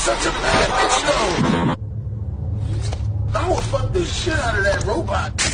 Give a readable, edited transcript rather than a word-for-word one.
such a bad bitch, though. I would fuck the shit out of that robot.